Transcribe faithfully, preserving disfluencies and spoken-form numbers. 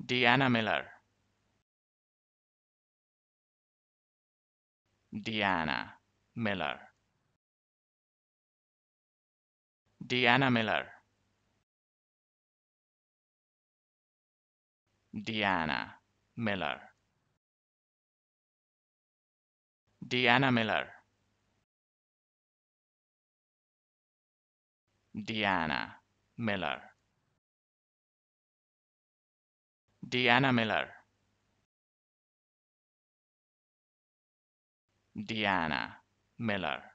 Deanna Miller. Deanna Miller. Deanna Miller. Deanna Miller. Deanna Miller. Deanna Miller. Deanna Miller. Deanna Miller.